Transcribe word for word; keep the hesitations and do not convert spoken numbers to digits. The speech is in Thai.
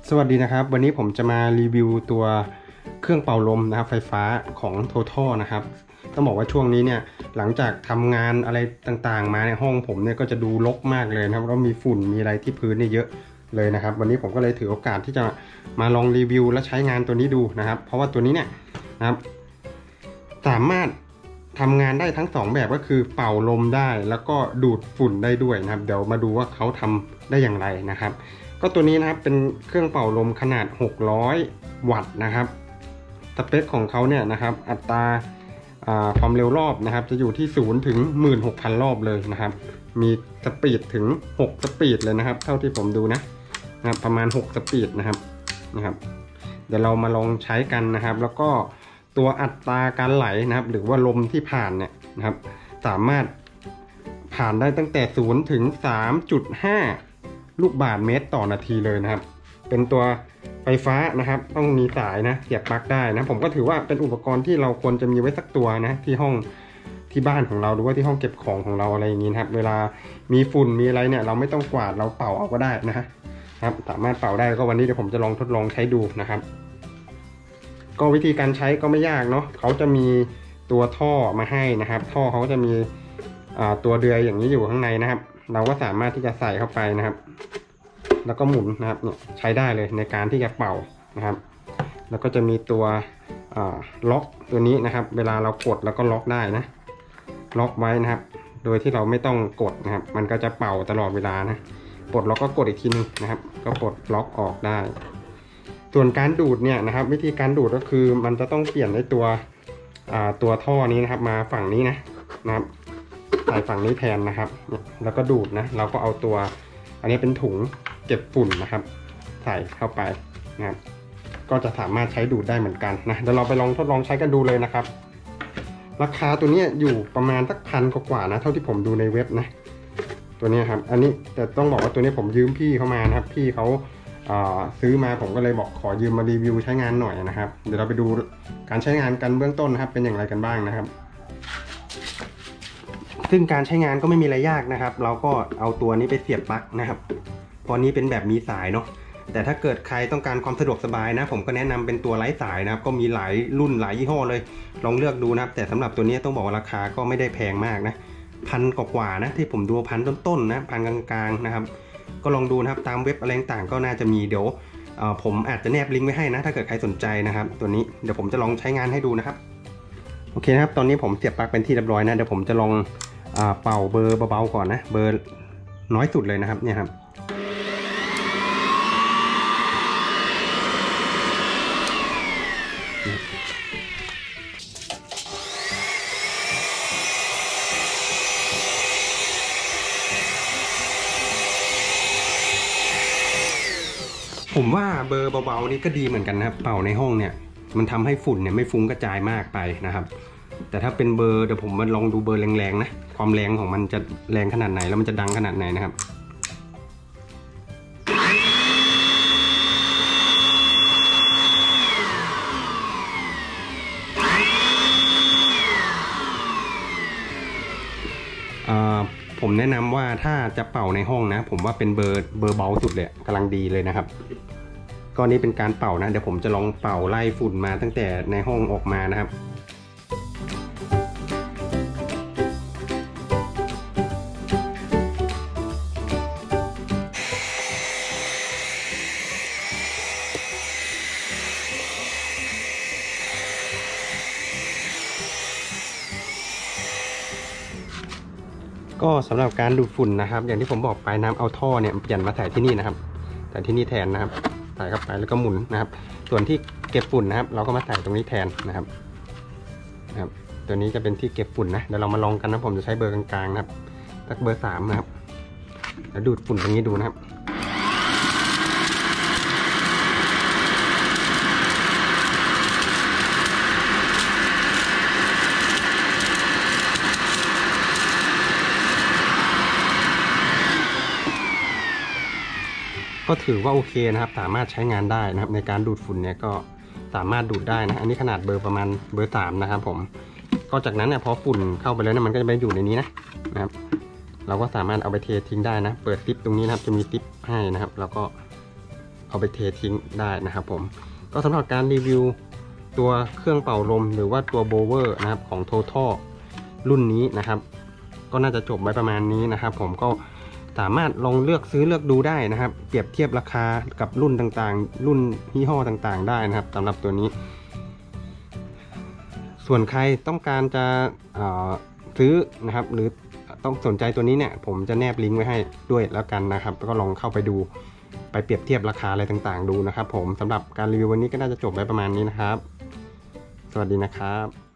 สวัสดีนะครับวันนี้ผมจะมารีวิวตัวเครื่องเป่าลมนะครับไฟฟ้าของ Total นะครับต้องบอกว่าช่วงนี้เนี่ยหลังจากทำงานอะไรต่างๆมาในห้องผมเนี่ยก็จะดูรกมากเลยนะครับแล้วมีฝุ่นมีอะไรที่พื้นเนี่ยเยอะเลยนะครับวันนี้ผมก็เลยถือโอกาสที่จะมาลองรีวิวและใช้งานตัวนี้ดูนะครับเพราะว่าตัวนี้เนี่ยนะครับสามารถทำงานได้ทั้งสองแบบก็คือเป่าลมได้แล้วก็ดูดฝุ่นได้ด้วยนะครับเดี๋ยวมาดูว่าเขาทำได้อย่างไรนะครับก็ตัวนี้นะครับเป็นเครื่องเป่าลมขนาดหกร้อยวัตต์นะครับสเปคของเขาเนี่ยนะครับอัตราความเร็วรอบนะครับจะอยู่ที่ศูนย์ถึง หนึ่งหมื่นหกพัน รอบเลยนะครับมีสปีดถึงหกสปีดเลยนะครับเท่าที่ผมดูนะนะครับประมาณหกสปีดนะครับนะครับเดี๋ยวเรามาลองใช้กันนะครับแล้วก็ตัวอัตราการไหลนะครับหรือว่าลมที่ผ่านเนี่ยนะครับสามารถผ่านได้ตั้งแต่ศูนย์ถึง สามจุดห้า ลูกบาศก์เมตรต่อนาทีเลยนะครับเป็นตัวไฟฟ้านะครับต้องมีสายนะเสียบปลั๊กได้นะผมก็ถือว่าเป็นอุปกรณ์ที่เราควรจะมีไว้สักตัวนะที่ห้องที่บ้านของเราหรือว่าที่ห้องเก็บของของเราอะไรอย่างนี้นะครับเวลามีฝุ่นมีอะไรเนี่ยเราไม่ต้องกวาดเราเป่าเอาก็ได้นะครับสามารถเป่าได้ก็วันนี้เดี๋ยวผมจะลองทดลองใช้ดูนะครับก็วิธีการใช้ก็ไม่ยากเนาะเขาจะมีตัวท่อมาให้นะครับท่อเขาจะมีตัวเดือยอย่างนี้อยู่ข้างในนะครับเราก็สามารถที่จะใส่เข้าไปนะครับแล้วก็หมุนนะครับเนี่ยใช้ได้เลยในการที่จะเป่านะครับแล้วก็จะมีตัวล็อกตัวนี้นะครับเวลาเรากดแล้วก็ล็อกได้นะล็อกไว้นะครับโดยที่เราไม่ต้องกดนะครับมันก็จะเป่าตลอดเวลานะปลดล็อกก็กดอีกทีนึงนะครับก็ปลดล็อกออกได้ส่วนการดูดเนี่ยนะครับวิธีการดูดก็คือมันจะต้องเปลี่ยนในตัวตัวท่อนี้นะครับมาฝั่งนี้นะนะครับใส่ฝั่งนี้แทนนะครับแล้วก็ดูดนะเราก็เอาตัวอันนี้เป็นถุงเก็บฝุ่นนะครับใส่เข้าไปนะครับก็จะสามารถใช้ดูดได้เหมือนกันนะเดี๋ยวเราไปลองทดลองใช้กันดูเลยนะครับราคาตัวนี้อยู่ประมาณสักพันกว่านะเท่าที่ผมดูในเว็บนะตัวนี้ครับอันนี้แต่ต้องบอกว่าตัวนี้ผมยืมพี่เขามานะครับพี่เขาซื้อมาผมก็เลยบอกขอยืมมารีวิวใช้งานหน่อยนะครับเดี๋ยวเราไปดูการใช้งานกันเบื้องต้นนะครับเป็นอย่างไรกันบ้างนะครับซึ่งการใช้งานก็ไม่มีอะไรยากนะครับเราก็เอาตัวนี้ไปเสียบปลั๊กนะครับพอนี้เป็นแบบมีสายเนาะแต่ถ้าเกิดใครต้องการความสะดวกสบายนะผมก็แนะนำเป็นตัวไร้สายนะครับก็มีหลายรุ่นหลายยี่ห้อเลยลองเลือกดูนะครับแต่สำหรับตัวนี้ต้องบอกว่าราคาก็ไม่ได้แพงมากนะพันกว่าๆนะที่ผมดูพันต้นๆนะพันกลางๆนะครับก็ลองดูนะครับตามเว็บอะไรต่างๆก็น่าจะมีเดี๋ยวผมอาจจะแนบลิงก์ไว้ให้นะถ้าเกิดใครสนใจนะครับตัวนี้เดี๋ยวผมจะลองใช้งานให้ดูนะครับโอเคนะครับตอนนี้ผมเสียบปลั๊กเป็นที่เรียบร้อยนะเดี๋ยวผมจะลองเป่าเบอร์เบาๆก่อนนะเบอร์น้อยสุดเลยนะครับเนี่ยครับผมว่าเบอร์เบาๆนี่ก็ดีเหมือนกันนะครับเป่าในห้องเนี่ยมันทำให้ฝุ่นเนี่ยไม่ฟุ้งกระจายมากไปนะครับแต่ถ้าเป็นเบอร์เดี๋ยวผมมาลองดูเบอร์แรงๆนะความแรงของมันจะแรงขนาดไหนแล้วมันจะดังขนาดไหนนะครับผมแนะนำว่าถ้าจะเป่าในห้องนะผมว่าเป็นเบอร์เบอร์เบาสุดเลยกำลังดีเลยนะครับก็นี้เป็นการเป่านะเดี๋ยวผมจะลองเป่าไล่ฝุ่นมาตั้งแต่ในห้องออกมานะครับก็สำหรับการดูดฝุ่นนะครับอย่างที่ผมบอกไปน้ำเอาท่อเนี่ยเปลี่ยนมาใส่ที่นี่นะครับแต่ที่นี่แทนนะครับใส่เข้าไปแล้วก็หมุนนะครับส่วนที่เก็บฝุ่นนะครับเราก็มาใส่ตรงนี้แทนนะครับนะครับตัวนี้จะเป็นที่เก็บฝุ่นนะเดี๋ยวเรามาลองกันนะผมจะใช้เบอร์กลางๆนะครับสักเบอร์สามนะครับแล้วดูดฝุ่นตรงนี้ดูนะครับก็ถือว่าโอเคนะครับสามารถใช้งานได้นะครับในการดูดฝุ่นเนี่ยก็สามารถดูดได้นะอันนี้ขนาดเบอร์ประมาณเบอร์สามนะครับผมก็จากนั้นเนี่ยพอฝุ่นเข้าไปแล้วเนี่ยมันก็จะไปอยู่ในนี้นะนะครับเราก็สามารถเอาไปเททิ้งได้นะเปิดซิปตรงนี้นะครับจะมีซิปให้นะครับแล้วก็เอาไปเททิ้งได้นะครับผมก็สำหรับการรีวิวตัวเครื่องเป่าลมหรือว่าตัวโบเวอร์นะครับของ Total รุ่นนี้นะครับก็น่าจะจบไว้ประมาณนี้นะครับผมก็สามารถลองเลือกซื้อเลือกดูได้นะครับเปรียบเทียบราคากับรุ่นต่างๆรุ่นยี่ห้อต่างๆได้นะครับสำหรับตัวนี้ส่วนใครต้องการจะซื้อนะครับหรือต้องสนใจตัวนี้เนี่ยผมจะแนบลิงก์ไว้ให้ด้วยแล้วกันนะครับก็ลองเข้าไปดูไปเปรียบเทียบราคาอะไรต่างๆดูนะครับผมสำหรับการรีวิววันนี้ก็น่าจะจบไว้ประมาณนี้นะครับสวัสดีนะครับ